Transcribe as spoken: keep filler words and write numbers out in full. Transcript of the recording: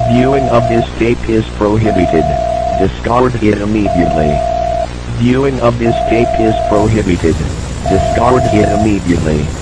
Viewing of this tape is prohibited. Discard it immediately. Viewing of this tape is prohibited. Discard it immediately.